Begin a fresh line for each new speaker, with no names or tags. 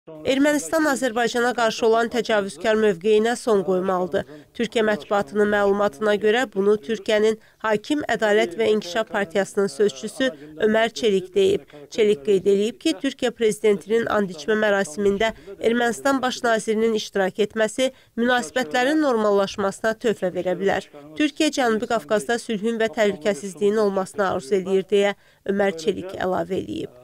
Ermənistan Azərbaycana qarşı olan təcavüzkar mövqeyinə son qoymalıdır. Türkiyə mətbuatının məlumatına görə bunu Türkiyənin Hakim Ədalət və İnkişaf Partiyasının sözçüsü Ömər Çelik deyib. Çelik qeyd edib ki, Türkiyə prezidentinin and içmə mərasimində Ermənistan baş nazirinin iştirak etməsi münasibətlərin normallaşmasına töhfə verə bilər. Türkiyə Cənubi Qafqazda sülhün və təhlükəsizliyin olmasını arzu edir deyə Ömər Çelik əlavə edib.